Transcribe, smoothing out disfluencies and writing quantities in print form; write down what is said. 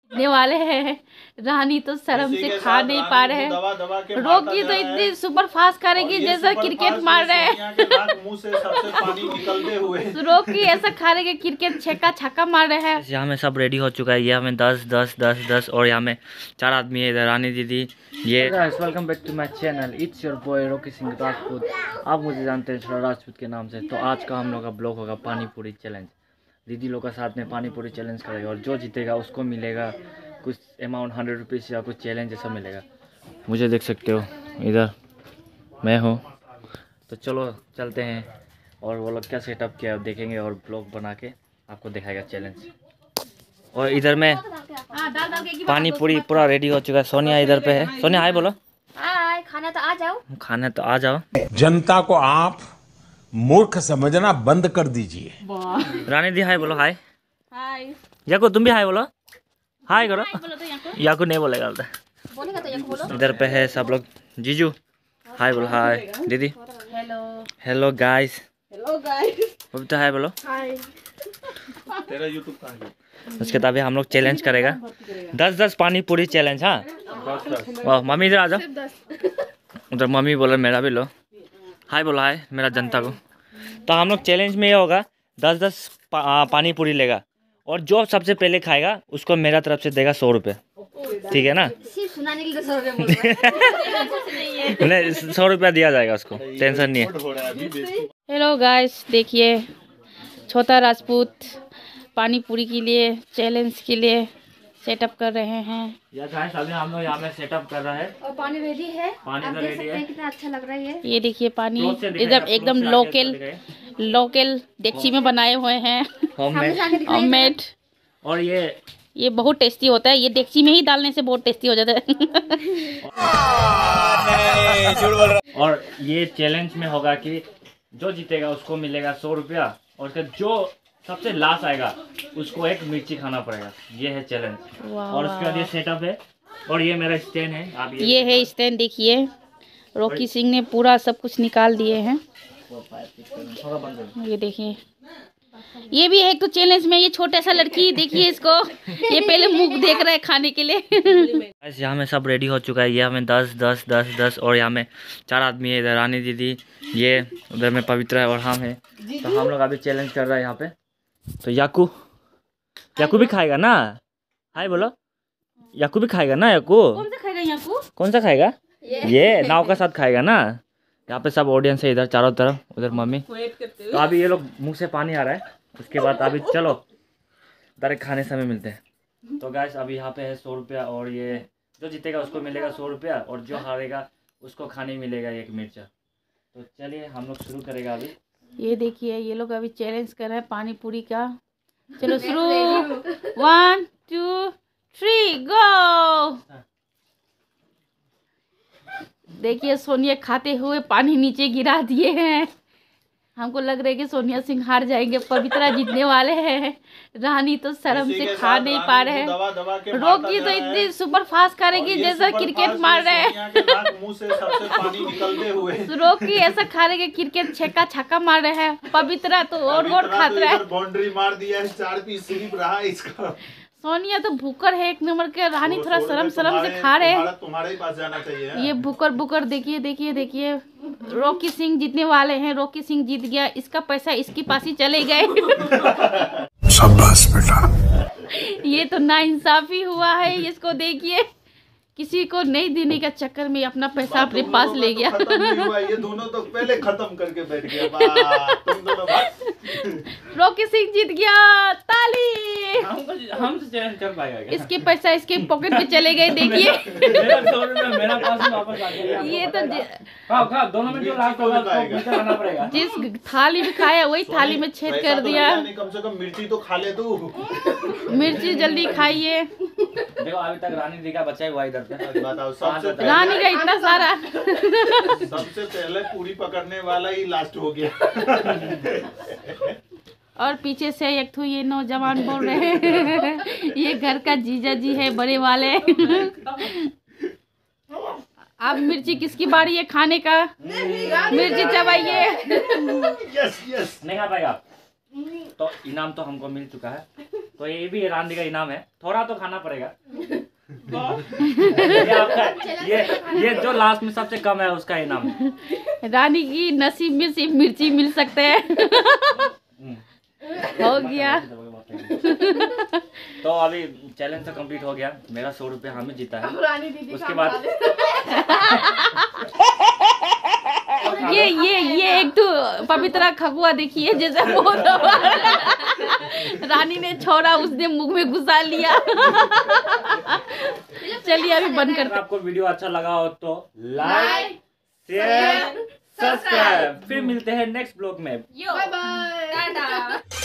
जीतने वाले हैं। रानी तो शर्म से खा नहीं पा रहे हैं। रोकी तो इतनी सुपर फास्ट करेगी जैसा क्रिकेट मार रहे हैं। रोकी ऐसा खा रहे कि क्रिकेट छक्का मार रहे हैं। यहाँ में सब रेडी हो चुका है। ये हमें 10 और यहाँ में 4 आदमी है। इधर रानी दीदी। ये welcome back to my channel, it's your boy Rocky Singh Rajput. आप मुझे जानते हैं थोड़ा राजपूत के नाम से। तो आज का हम लोग का ब्लॉग होगा पानी पूरी चैलेंज। दीदी लोग का साथ में पानी पूरी चैलेंज करेगा और जो जीतेगा उसको मिलेगा कुछ अमाउंट 100 रुपीज़ या कुछ चैलेंज जैसा मिलेगा। मुझे देख सकते हो इधर मैं हूँ। तो चलो चलते हैं और वो लोग क्या सेटअप किया देखेंगे और ब्लॉग बना के आपको दिखाएगा चैलेंज। और इधर में पानी पूरी पूरा रेडी हो चुका है। सोनिया इधर पे है। सोनिया हाय बोलो। हाय, खाना तो आ जाओ। खाना तो आ जाओ। जनता को आप मूर्ख समझना बंद कर दीजिए। रानी दी हाय बोलो। हाय हाय याकू तुम भी हाय बोलो। हाय करो। याकू नहीं बोलेगा बोलेगा तो याकू बोलो। इधर पे है सब लोग। जीजू हाय बोलो। हाय दीदी। Hello hello guys. Hello guys. Babita hi बोलो। हाय। तेरा यूट्यूब कहाँ है? उसके तभी हम लोग चैलेंज करेगा 10 पानी पूरी चैलेंज। हाँ वाह मम्मी इधर आ जाओ। उधर मम्मी बोला मेरा भी लो। हाय बोला हाय मेरा जनता को। तो हम लोग चैलेंज में ये होगा 10 पानी पूरी लेगा और जो सबसे पहले खाएगा उसको मेरा तरफ से देगा 100 रुपये। ठीक है ना? सिर्फ सुनाने के लिए 100 रुपये बोल रहा है। नहीं 100 रुपया दिया जाएगा उसको, टेंशन नहीं है। हेलो गाइस, देखिए छोटा राजपूत पानी पूरी के लिए चैलेंज के लिए सेटअप कर रहे हैं। या गाइस अभी हम लोग यहाँ में सेटअप कर रहा है और पानी रेडी है। पानी आप तो देख रेडी सकते है। हैं कितना अच्छा लग रहा है। ये देखिए पानी एकदम लोकल डेक्ची में बनाए हुए हैं। होममेड। और ये बहुत टेस्टी होता है। ये डेक्ची में ही डालने से बहुत टेस्टी हो जाता है। और ये चैलेंज में होगा कि जो जीतेगा उसको मिलेगा 100 रुपया और जो सबसे लास्ट आएगा उसको एक मिर्ची खाना पड़ेगा। ये है चैलेंज। और उसके बाद ये सेटअप है और ये मेरा स्टैंड है। आप ये है स्टैंड। देखिए रॉकी सिंह ने पूरा सब कुछ निकाल दिए हैं। ये देखिए ये भी है एक तो चैलेंज में। ये छोटा सा लड़की देखिए इसको, ये पहले मुंह देख रहा है खाने के लिए। यहाँ में सब रेडी हो चुका है। ये हमें 10 और यहाँ में 4 आदमी है। इधर रानी दीदी, ये उधर में पवित्रा है और हम है। तो हम लोग अभी चैलेंज कर रहे हैं यहाँ पे। तो याकू भी खाएगा ना? हाय बोलो। याकू भी खाएगा ना? याकू कौन सा खाएगा? याकू कौन सा खाएगा? ये नाव का साथ खाएगा ना? यहाँ पे सब ऑडियंस है इधर चारों तरफ। उधर मम्मी। तो अभी ये लोग मुंह से पानी आ रहा है। उसके बाद अभी चलो डायरेक्ट खाने समय मिलते हैं। तो गाइस अभी यहाँ पे है 100 रुपया और ये जो जीतेगा उसको मिलेगा 100 रुपया और जो हारेगा उसको खाने मिलेगा 1 मिर्चा। तो चलिए हम लोग शुरू करेगा अभी। ये देखिए ये लोग अभी चैलेंज कर रहे हैं पानी पूरी का। चलो शुरू। 1 2 3 गो। देखिए सोनिया खाते हुए पानी नीचे गिरा दिए हैं। हमको लग रहा है कि सोनिया सिंह हार जाएंगे। पवित्रा जीतने वाले हैं। रानी तो शर्म से खा नहीं पा रहे हैं। रोकी तो इतनी सुपर फास्ट करेगी जैसा क्रिकेट मार रहे हैं। रोकी ऐसा खा रहे कि क्रिकेट छक्का मार रहे हैं। पवित्रा तो और खा रहा है। बाउंड्री मार दिया है। 4 पीस सिर्फ रहा इसका। सोनिया तो भूकर है 1 नंबर के। रानी थोड़ा शर्म से खा रहे हैं। तुम्हारे ही पास जाना चाहिए। ये भूकर देखिए रॉकी सिंह जीतने वाले हैं। रॉकी सिंह जीत गया। इसका पैसा इसके पास ही चले गए। शाबाश बेटा। ये तो नाइंसाफी हुआ है। इसको देखिए किसी को नहीं देने का चक्कर में अपना पैसा अपने पास ले गया। ये दोनों तो पहले खत्म करके बैठ गया। तुम दोनों रॉकी सिंह जीत गया। ताली। हम तो चैलेंज कर पाएगा क्या? इसके पैसा इसके पॉकेट में चले गए। देखिए मेरा पास वापस आ गया। ये तो खाओ दोनों में जो लास्ट होगा उसको आना पड़ेगा। जिस थाली में खाया वही थाली में छेद कर दिया। कम से कम मिर्ची तो खा ले तू। मिर्ची जल्दी खाइए। देखो अभी तक रानी दी का बचा हुआ इधर पे। बताओ सबसे रानी का इतना सारा। सबसे पहले पूरी पकड़ने वाला ही लास्ट हो गया। और पीछे से एक तो ये नौजवान बोल रहे हैं ये घर का जीजा जी है बड़े वाले। अब मिर्ची किसकी बारी है खाने का? मिर्ची चबाइए। यस नहीं खा पाएगा तो इनाम तो हमको मिल चुका है। तो ये भी रानी का इनाम है, थोड़ा तो खाना पड़ेगा। ये आपका ये जो लास्ट में सबसे कम है उसका इनाम है। रानी की नसीब में सिर्फ मिर्ची मिल सकते हैं। हो गया। तो अभी चैलेंज तो कंप्लीट हो गया, मेरा 100 रुपये हमें जीता है। उसके बाद ये एक तो पवित्रा खगुआ देखिए जैसे बहुत रानी ने छोड़ा उसने मुंह में घुसा लिया। चलिए अभी बंद अगर करते। आपको वीडियो अच्छा लगा हो तो लाइक शेयर सब्सक्राइब। फिर मिलते हैं नेक्स्ट ब्लॉग में। Bye bye.